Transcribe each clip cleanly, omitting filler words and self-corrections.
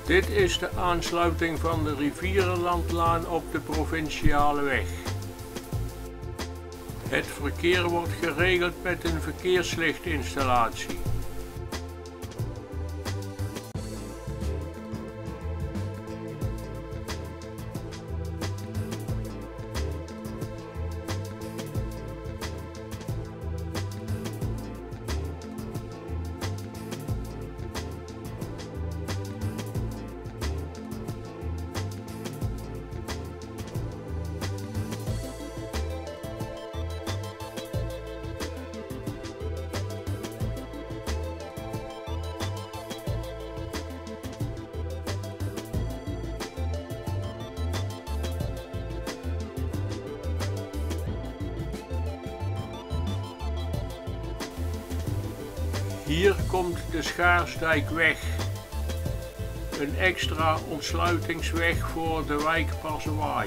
Dit is de aansluiting van de Rivierenlandlaan op de provinciale weg. Het verkeer wordt geregeld met een verkeerslichtinstallatie. Hier komt de Schaarsdijkweg, een extra ontsluitingsweg voor de wijk Passewaai.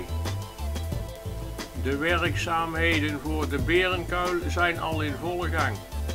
De werkzaamheden voor de Berenkuil zijn al in volle gang.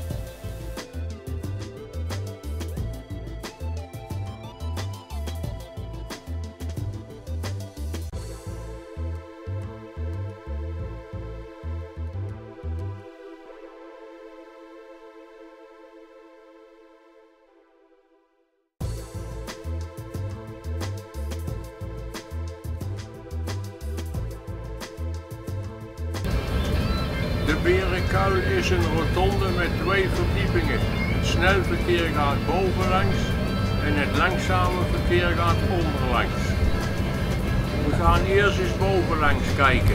De Berenkuil is een rotonde met 2 verdiepingen. Het snelverkeer gaat bovenlangs en het langzame verkeer gaat onderlangs. We gaan eerst eens bovenlangs kijken.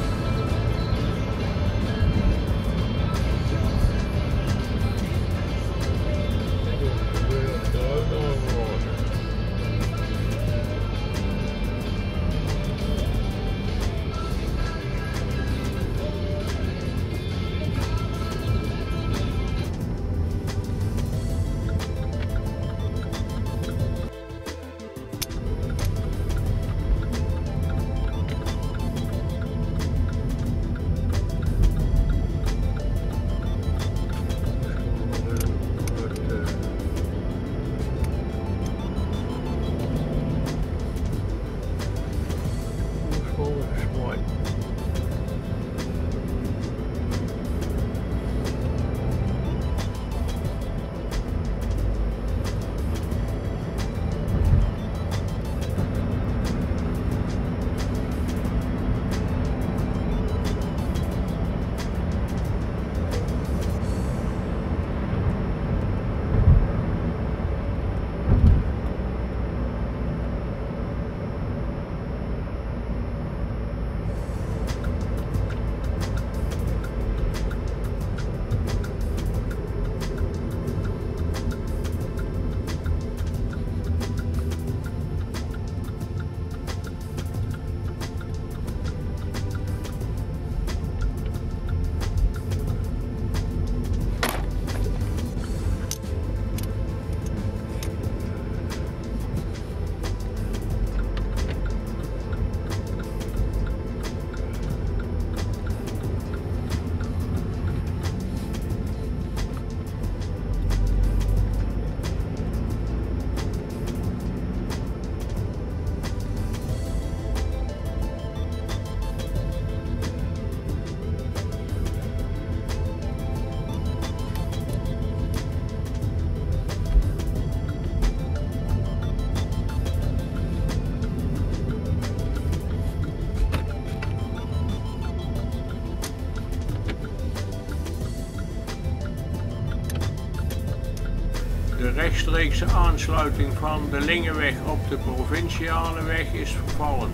De rechtstreekse aansluiting van de Lingeweg op de provinciale weg is vervallen.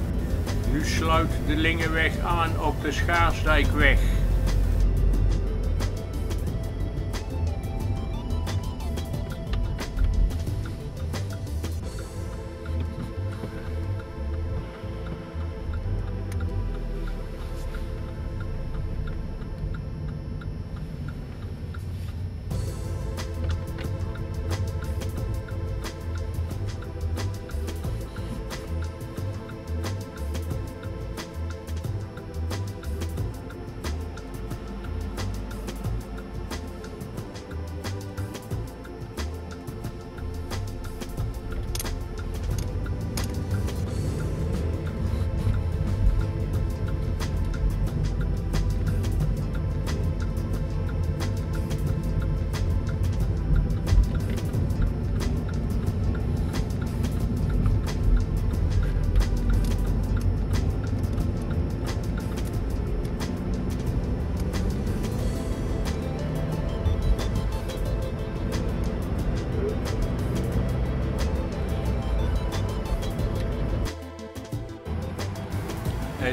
Nu sluit de Lingeweg aan op de Schaarsdijkweg.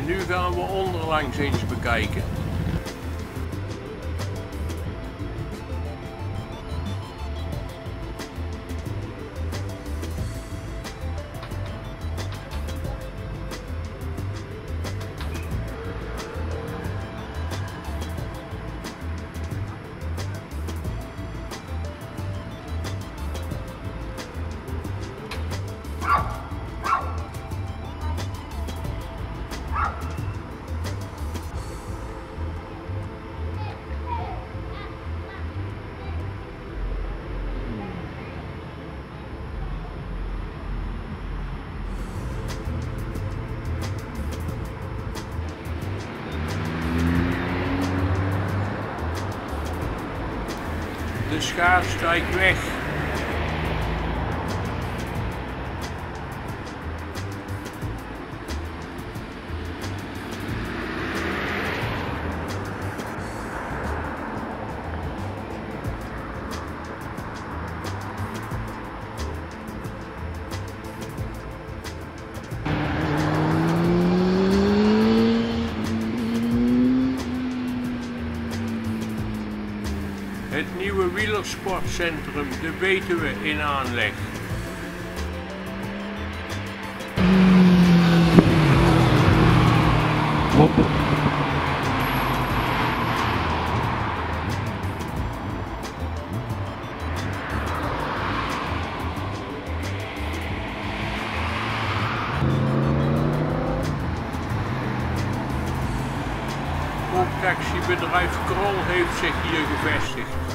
Nu gaan we onderlangs eens bekijken. De schaar stijgt weg. Het nieuwe wielersportcentrum de Betuwe in aanleg. Ook taxibedrijf Krol heeft zich hier gevestigd.